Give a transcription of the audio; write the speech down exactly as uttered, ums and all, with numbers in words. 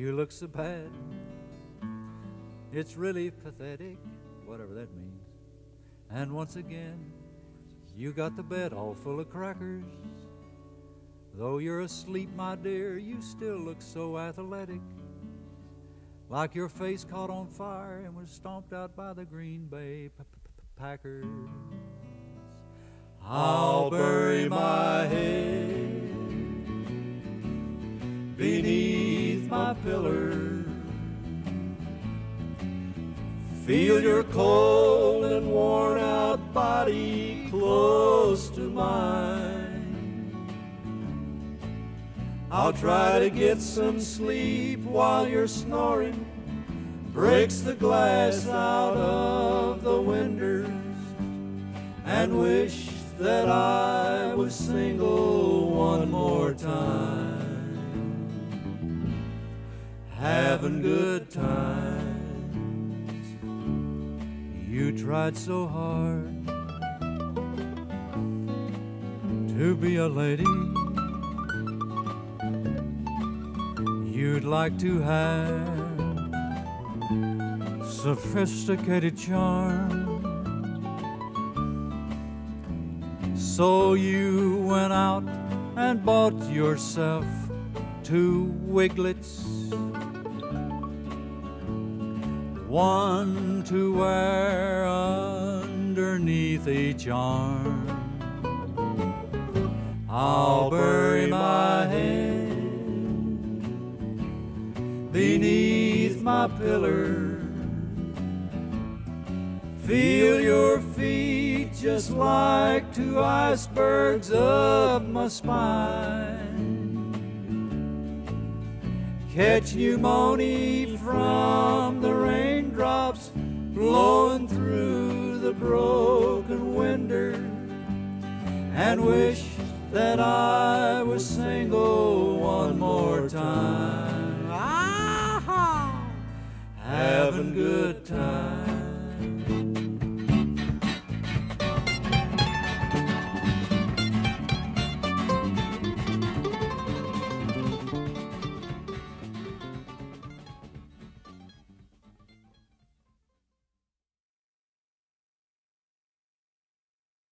You look so bad, it's really pathetic, whatever that means. And once again, you got the bed all full of crackers. Though you're asleep, my dear, you still look so athletic, like your face caught on fire and was stomped out by the Green Bay Packers. I'll bury my head beneath my pillar, feel your cold and worn out body close to mine. I'll try to get some sleep while you're snoring, breaks the glass out of the windows, and wish that I was single one more time, having good times. You tried so hard to be a lady. You'd like to have sophisticated charm, so you went out and bought yourself two wiglets, one to wear underneath each arm. I'll bury my head beneath my pillar, feel your feet just like two icebergs up my spine, catch pneumonia from the raindrops blowing through the broken window, and wish that I was single one more time, ah-ha, having good times.